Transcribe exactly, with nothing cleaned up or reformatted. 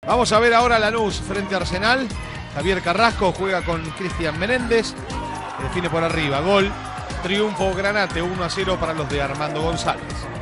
Vamos a ver ahora Lanús frente a Arsenal. Javier Carrasco juega con Cristian Menéndez. Define por arriba. Gol. Triunfo Granate uno a cero para los de Armando González.